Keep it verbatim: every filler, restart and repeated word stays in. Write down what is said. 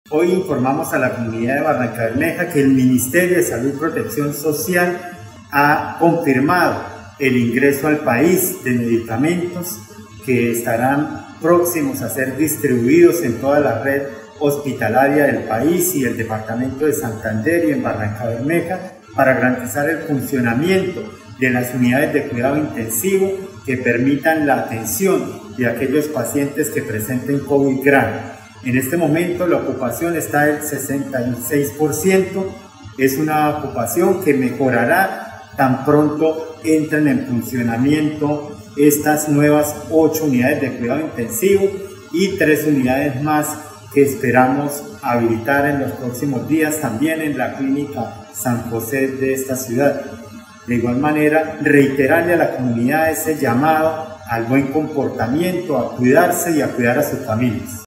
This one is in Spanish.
Hoy informamos a la comunidad de Barrancabermeja que el Ministerio de Salud y Protección Social ha confirmado el ingreso al país de medicamentos que estarán próximos a ser distribuidos en toda la red hospitalaria del país y el departamento de Santander y en Barrancabermeja para garantizar el funcionamiento de las unidades de cuidado intensivo que permitan la atención de aquellos pacientes que presenten COVID grave. En este momento la ocupación está del sesenta y seis por ciento, es una ocupación que mejorará tan pronto entren en funcionamiento estas nuevas ocho unidades de cuidado intensivo y tres unidades más que esperamos habilitar en los próximos días también en la clínica San José de esta ciudad. De igual manera, reiterarle a la comunidad ese llamado al buen comportamiento, a cuidarse y a cuidar a sus familias.